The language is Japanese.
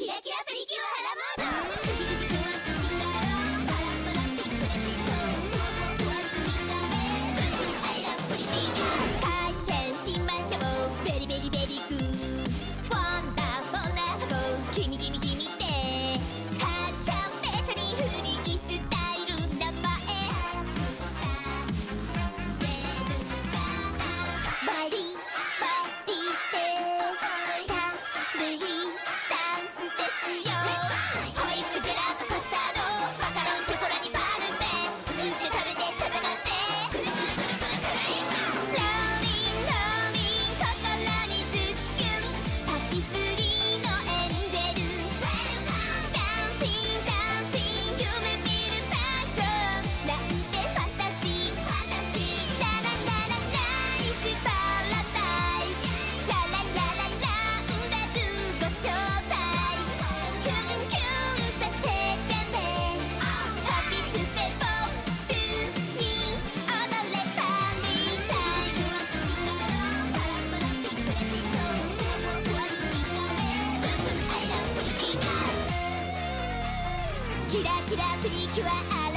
キラキラプリキュアハラモード回転しましょうベリベリベリグーワンダーフォーな箱ギミギミギミってはっちゃんぺちゃに振りキスタイル名前バリバリってシャルイダンスですよホイップジェラートカスタードマカロンショコラにパルメ続いて食べて戦ってくるくるくるくるくるローリンローリン心にズッキュンパティスリーのエンゼルダンシンダンシン夢見るパッションなんてファンタジーララララライスパラダイスララララランダドゥご招待キュンキュンさせてねハピスペポップに踊れパーミータイムパラパラピプレジット壊すみんなでブンブンアイラブプリキュアキラキラプリキュア